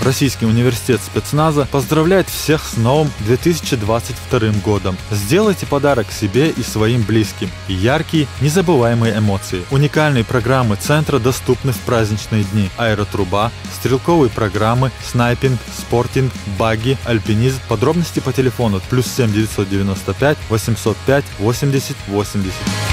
Российский университет спецназа поздравляет всех с новым 2022 годом. Сделайте подарок себе и своим близким. Яркие, незабываемые эмоции. Уникальные программы центра доступны в праздничные дни. Аэротруба, стрелковые программы, снайпинг, спортинг, багги, альпинизм. Подробности по телефону +7 995 805 80 80.